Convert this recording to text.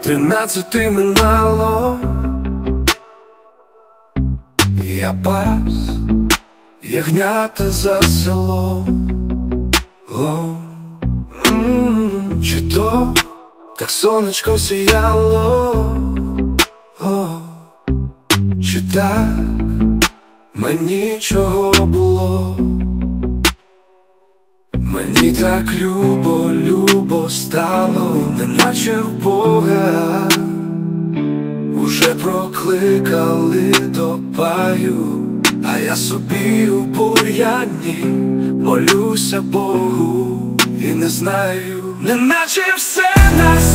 13 минало, я пас, ягнята за селом. Чи то так сонечко сіяло, чи так мені чого було? Мені так любо, любо стало, неначе в Бога уже прокликали до паю, а я собі у бур'яні молюся Богу і не знаю, неначе все на